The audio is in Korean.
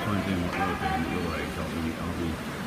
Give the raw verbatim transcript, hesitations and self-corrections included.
content will go up there and you'll like, I'll be, I'll be